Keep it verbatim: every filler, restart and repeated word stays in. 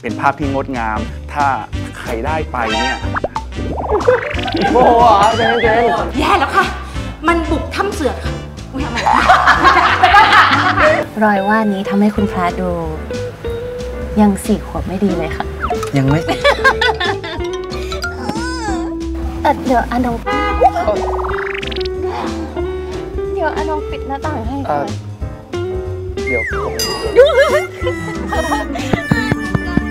เป็นภาพที่งดงาม ถ้าใครได้ไปเนี่ยโมโหเหรอเจนเจนแย่แล้วค่ะมันบุกถ้ำเสือค่ะอุ้ยทำไมรอยว่านี้ทำให้คุณพระดูยังสี่ขวบไม่ดีเลยค่ะยังไม่เออเดี๋ยวอานงเดี๋ยวอานงปิดหน้าต่างให้ก่อนเดี๋ยว